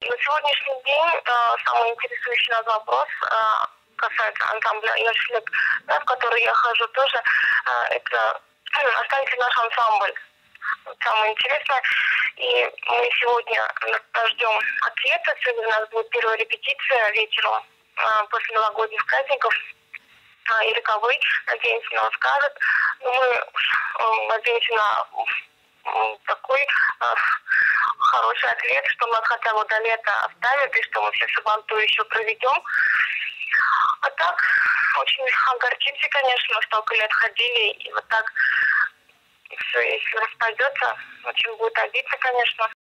На сегодняшний день самый интересующий нас вопрос касается ансамбля «Яшлик», да, в который я хожу тоже, это останется наш ансамбль. Самое интересное. И мы сегодня ждем ответа. Сегодня у нас будет первая репетиция вечером после новогодних праздников. И роковой, надеемся, нам скажет. Но мы надеемся на такой хороший ответ, что нас хотя бы до лета оставят, и что мы все сабантуй еще проведем. А так, очень огорчимся, конечно, столько лет ходили, и вот так все, если распадется, очень будет обидно, конечно.